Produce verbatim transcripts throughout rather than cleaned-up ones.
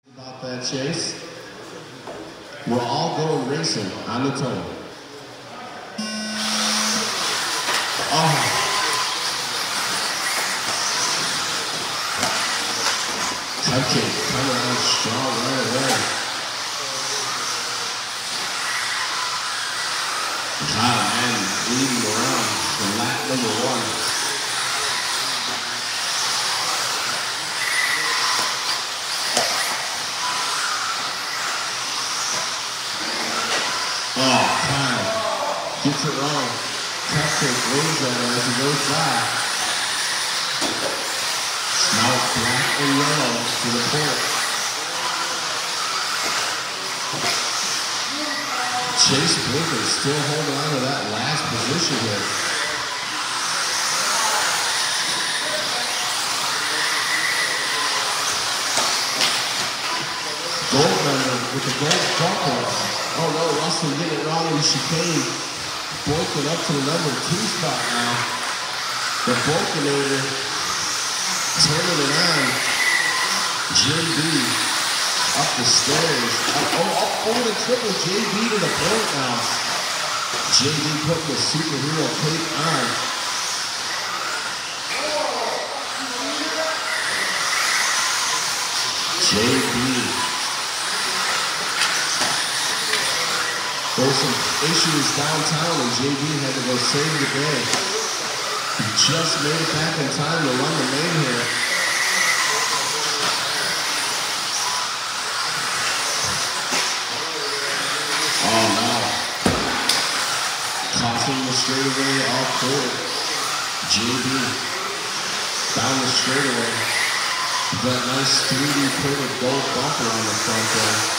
About that chase. We're all going racing on the toe. Oh. Cupcake coming out strong right away. Kyle Mann leading around for lap number one. Oh, Kyle gets it wrong. Cupcake waves at him as he goes by. Now black and yellow to the port. Chase Blinker still holding on to that last position here. Goldmember with the gold buckle. Oh no, Russell getting it wrong in the chicane. Boykin up to the number two spot now. The Boykinator turning it on. J B up the stairs. Up, oh, up over the triple. J B to the point now. J B putting the superhero cape on. J B. There's some issues downtown and J B had to go save the day. He just made it back in time to run the main here. Oh no. Crossing the straightaway off court. J B down the straightaway. That nice three D printed gold bumper on the front there.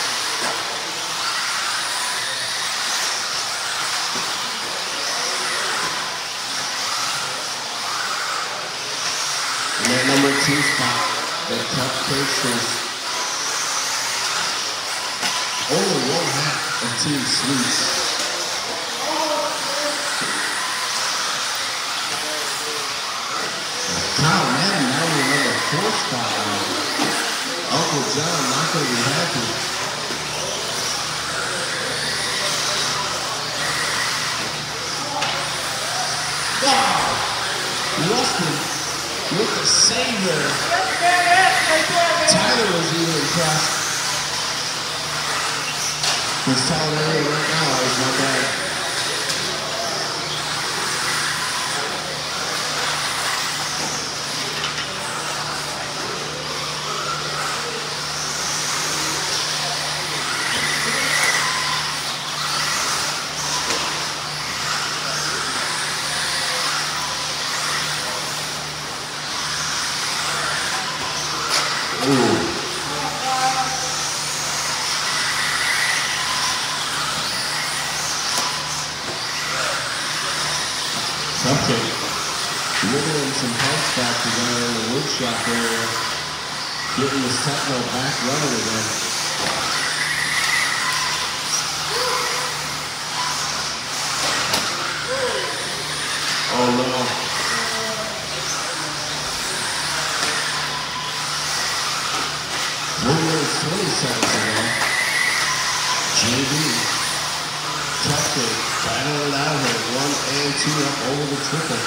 That number two spot, that Cupcakes is only one half of Team Sweets. Kyle Mann now in the number four spot now. Uncle John not going to be happy. Wow! Rustin with the save there. Tyler was even impressed. He's telling everyone right now it's not bad. Cupcake wiggling some parts back together in the woodshop area, getting the techno back running again. Oh no. One minute twenty seconds ago. J B. Cupcake battling it out here. One and two up over the triple.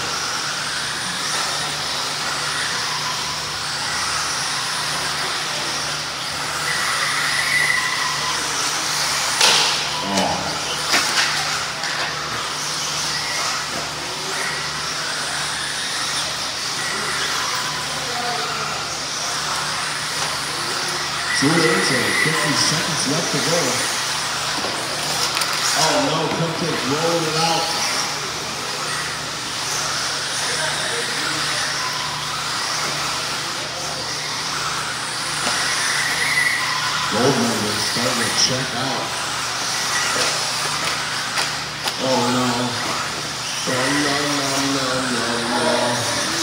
Oh. Two minutes and fifty seconds left to go. Oh no, Cupcake rolled it out. Goldmember starting to check out. Oh no. Oh no, no, no, no, no.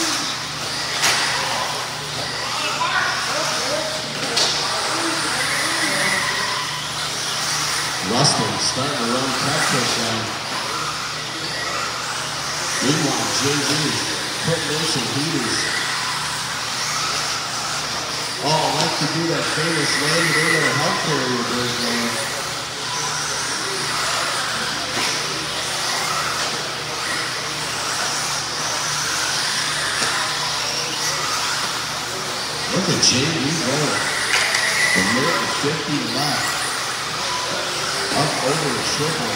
Rustin starting to run Cupcake down. Meanwhile, J B putting in some heaters. Oh, like to do that famous landed in or help carrier break man. Look at J D going. A minute and fifty left. Up over the triple.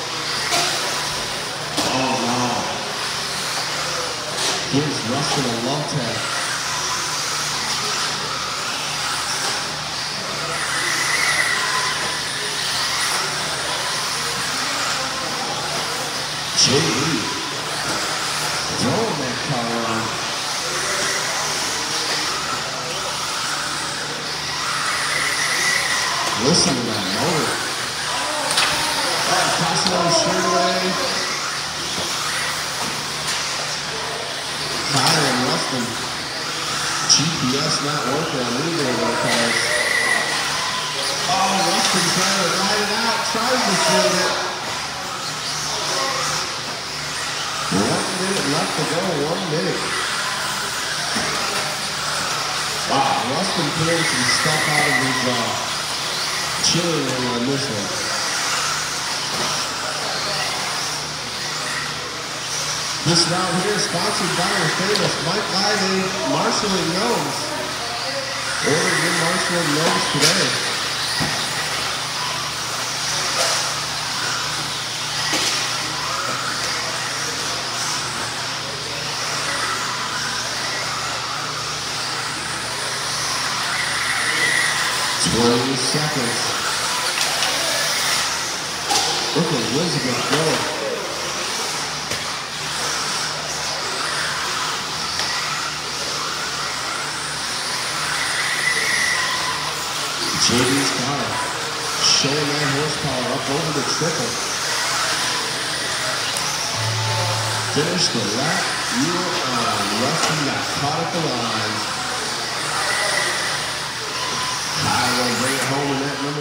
Oh no. Gives Rustin a love tap. J D throwing that car on. Listen to that motor. Oh, passing on the straightaway. Kyle and Rustin. G P S not working on either of their cars. Oh, Rustin trying to ride it out. Tries to field it. One minute left to go. One minute. Wow, Rustin pulling some stuff out of his uh, chilling on this one. This round here is sponsored by our famous Mike Lively Marshall and Gnomes. Order your Marshall and Gnomes today. twenty seconds. Look at Elizabeth go. J D's car showing that horsepower up over the triple. Finished the lap wheel on. Rustin got caught at the line. Kyle will bring it home in that number